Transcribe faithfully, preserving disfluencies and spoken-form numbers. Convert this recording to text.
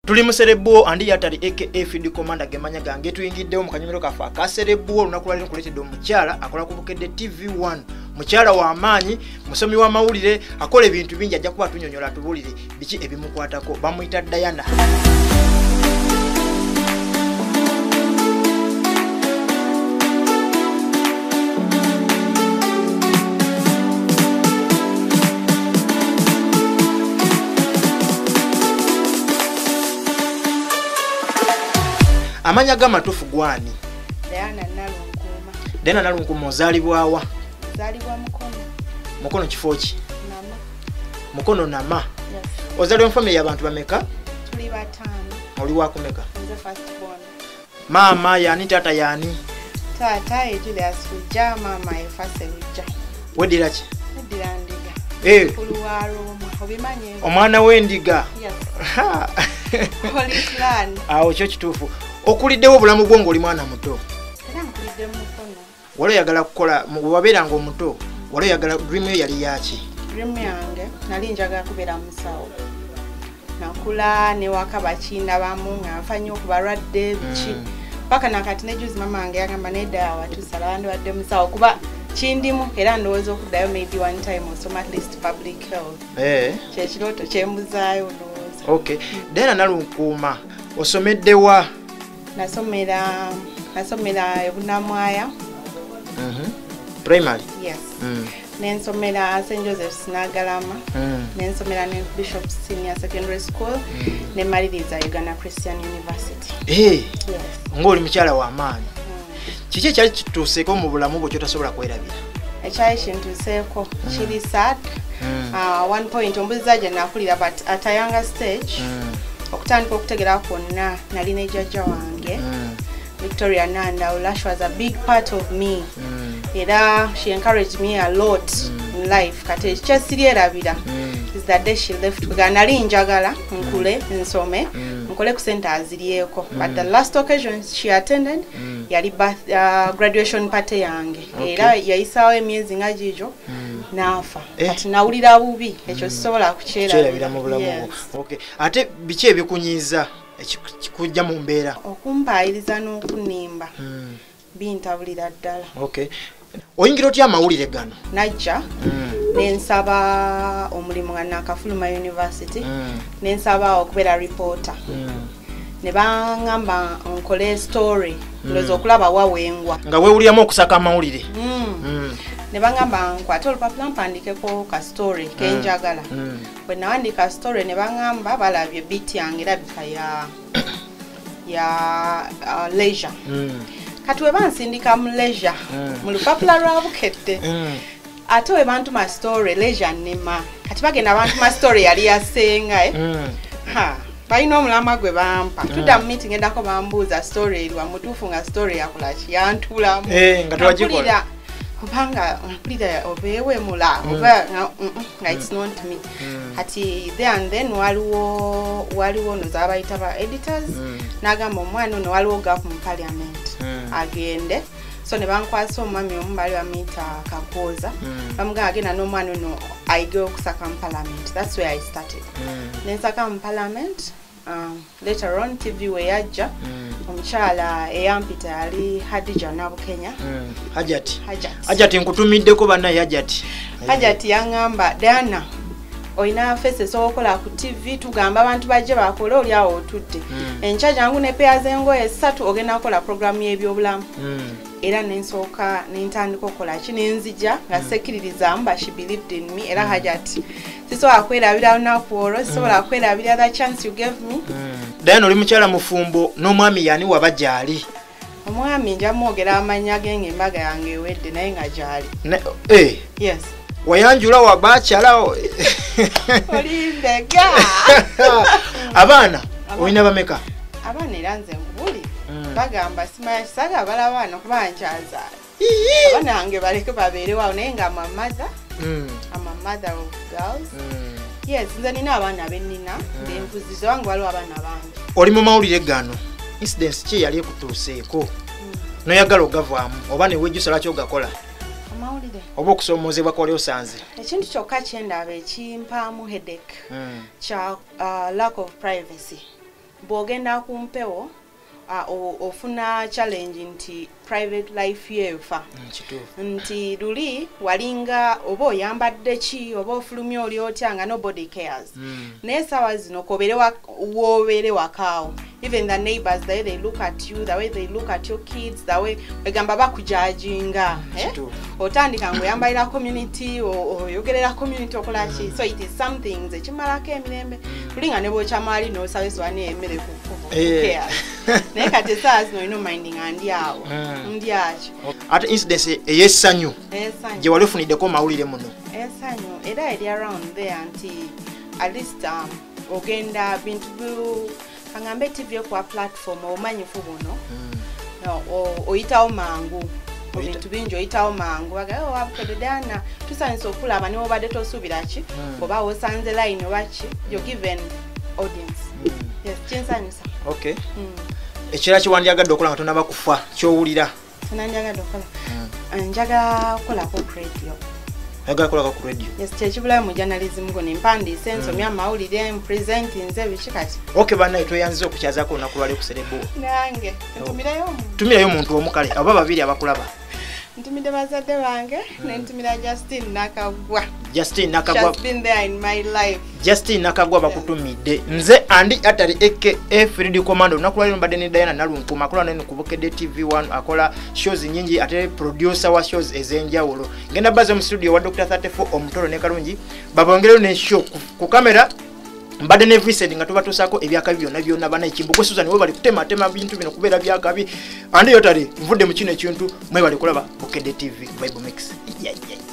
Tuli muserebuo andi yatali aka Field Commander gemanya gange tuyingiddewo mu kanyomero kafe akaserebuo olunaku lwalino kuleetedde omukyala akola ku Bukedde T V one mukyala wa maanyi musomi wa mawulire akola ebintu bingi ajja kuba tunyonyola tubulire biki ebimukwatako bamuyita Diana. Amanya gama tufu gwani? Diana Nalunkuma. Diana Nalunkuma ozalibwawa? Zalibwa Mukono. Mukono kifoki? Nama. Mukono nama? Yes. Ozalibwa family y'abantu bameka? Tuli batano. Oli wakumeka? Nze first born. Mama yani tata yani? Tata ye Julius Lujja, mama ye Fase Lujja. Weddira ki? Weddira Ndiga. Eh. Kuluwa Roma. Obimanye? Omwana w'endiga? Yes. Holy Clan. Awo kyo kituufu. Okuliddewo obulamu bwo ng'oli mwana muto. Era nkulidde Mukono. Wali oyagala kukola wabeeranga omuto. Wali oyagala dream yo yali yaki? Dream yange nali njagala kubeera musawo. Nakula ne waka bakinda bamu nga nfa nnyo ku balwadde biki. Paka nakati ne juzi mama wange yagamba nedda watusala bandi wadde musawo kuba kindimu era ndowooza okuddayo maybe one time osoma at least public health. Eh. Kyekirooto kyembuzaayo ndowooza. Okay. Diana Nalunkuma osomeddewa? Nasomera nasomera ebunamwaya. Mhm. Primary? Yes. Mm. Nensomera Saint Joseph's Nagalama. Mm. Nensomera ne Bishop Senior Secondary School. Mm. Ne maliriza Uganda Christian University. Eh. Yes. Ng'oli mukyala wa maanyi. Mm. Kiki ekyali kituuseeko mu bulamu bwo kyotasobola kwerabira? Ekyali kintuuseeko kiri sad. Mm. Uh, one point ombuziza gye nakulira but at a younger stage. Mm. Okutandika okutegera kwonna nali ne jjajja wange. Mm. Victoria Nanda, she was a big part of me. Mm. Era she encouraged me a lot mm. in life. Kati kyesiri erabira mm. is that day she left. Kuga nali njagala nkule nsome mm. nkole ku center azirieko. Mm. But the last occasion she attended mm. yali birth, uh, graduation party yange. Okay. Era yayisawo emyezi nga gijo mm. nafa. Eh. Kati nawulira bubi ekyo sisobola kukyerabira mu bulamu. Yes. Okay. Ate biki ebikunyiza kujja mu mbeera? Okumpaayiriza n'okunimba mm. bintabulira ddala. Okay. Oyingira otya amawulire gano? Najja mm. nensaba omulimu nga Nakafuluma University mm. nensaba okubeera reporter mm. ne baŋŋamba nkole story ndowooza mm. okulaba wawengwa nga weewuliramu okusaka amawulire mm. mm. ne baŋŋamba nkwate olupapula mpandikeko ka story kenjagala mm. bwe nawandika story ne baŋŋamba balabye beat yange erabika ya ya uh, leisure mm. kati we bansindika mu leisure mm. mu lupapula lwa Bukedde mm. ate we bantuma story leisure nema kati bagenda bantuma story yali yasenga eh? mm. ha balina omulama gwe bampa mm. tudda mu meeting endako bambuuza story erwa mutuufu nga story yakolaki yantulamu eh, nga twagikola obanga mpulira obeewe mula mm. oba nga mm, it's not me mm. kati there and then waliwo waliwo nozabayita ba editors mm. nagamba omwana ono waliwo gap mu parliament mm. agende so ne bankwasa omwami omu bali bamuyita Kakooza mm. bamugamba agenda n'omwana ono ayige okusaka mu parliament. That's where I started mm. nensaka mu parliament. Um, later on T V we yajja mm. omukyala eyampita yali Hadija Nabukenya mm. Hajati Hajati Hajati nkutumiddeko banna Hajati Hajati yangamba Diana oyina fese sokola ku T V tugamba abantu baje bakole oli awo otudde mm. encha jangu ne pea zengoye esatu ogenda kola program y'ebyobulamu mm. era nensooka nentandika okola ki nenzija nga mm. sekiririza mba she believed in me era mm. Hajati sisobola kwerabira olunaku olwo sisobola mm. kwerabira the chance you gave me mm. Diana oli mukyala mufumbo n'omwami yani waba gyali? Omwami nja mwogera amanya genge embaga yange ewedde naye nga gyali eh yes wayanjula wabakyala olimbega abaana olina bameka? Abaana era nze nkubuli mm. bagamba simanya kisaga balabaana kuba nkyazaala abaana bange baleke babeerewo naye nga ama mother mm. ama mother of girls mm. yes nze nina abaana bennina mm. benkuziza wange waliwo abaana bange. Oli mu mawulire gano incidents ki yali ekutuuseeko mm. noyagala ogavaamu oba ne wejjusa lwaki ogakola? Amawulire oba okusoomozebwa kwali osanze? Ekintu kyokka kyendaba ekimpaamu headache mm. kya uh, lack of privacy. bw'ogenda ku mpewo uh, ofuna challenge nti private life yefa mm, nti luli walinga oba oyambadde ki oba ofulumya oli otya nga nobody cares mm. naye sawa zino kobere wobeere wakaawo even the neighbors the way they look at you the way they look at your kids the way egamba bakujajinga eh? otandika ngoyambalira community oyogerera community okola ki so it is something ekimalako emirembe lulinga ne bwokyamaali nosabeswani emmere kukea naye kati saa zino olina minding andi awo ndi aki ate incidence ey'essanyu essanyu gye wali ofuniddeko mawulire muno essanyu era eri around there nti at least um, ogenda bintu kangambe T V kwa platform omanyifu buno no oyitawo mangu bintu bingi oyitawo mangu bagayo wabukedana tusanise okulaba niwo badde tosuubira ki oba osanze line oba ki you're given audience yes kinsanyusa okay ekira kiwandyagadde okola nga tonaba kufa kyowulira tonandyagadde okola njaga kola ku radio Yaga kola ku radio. Yes, chechibula mu journalism go nimpandi senso mya mawulire present nze bikikati. Okay bana etoyanze okukyaza ko nakulwale ku serebo. Nange ntumirayo. Tumirayo muntu omukale aba babiri abakulaba. Ntumide bazadde bange ne ntumira Justin Nakagwa. Justin Nakagwa. Just been there in my life. Justin Nakagwa bakutumide. Nze andi atali aka Fridi Commando nakulwale mbadde ne Diana Nalunku makola nene kubukedde T V one akola shows nyingi ate producer wa shows ezenjawulo. Ngenda bazo mu studio wa Doctor thirty-four omutoro ne Kalungi babongerero ne show ku kamera mbadde ne Vincent nga tubatusako ebyakabi byonna byonna bana ekimbugo Susan we bali kutema tema bintu bino kubeera byakabi andi yotali mvudde mu kino ekintu mwe bali kulaba Bukedde T V Bible Mix. Yeah, yeah.